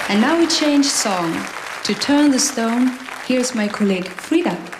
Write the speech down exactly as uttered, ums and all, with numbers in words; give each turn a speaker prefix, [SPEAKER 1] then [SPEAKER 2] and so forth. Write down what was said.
[SPEAKER 1] And now we change song. To turn the stone, here's my colleague Frida.